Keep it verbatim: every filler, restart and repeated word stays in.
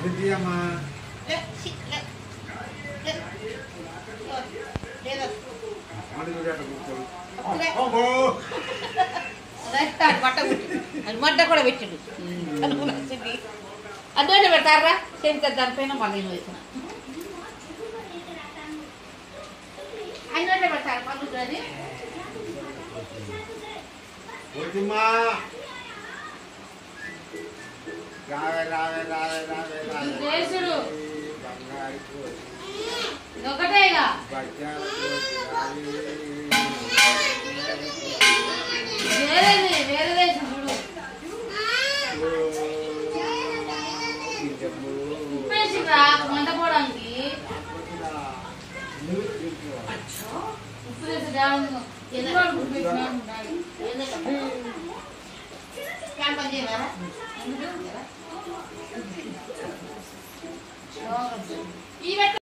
అమ్మా అది మడ్డ కూడా పెట్టిండు అదే పెడతారా సేమిత దానిపైన మళ్ళీ వేసిన ఆయన పెడతారు పళ్ళు అది చేసుడు ఒకటే ఇక వేరేది వేరే దేశం చూడు ఉప్పేసిరా మంట పోవడానికి ఉప్పు వేసి పని చేయరా ఈ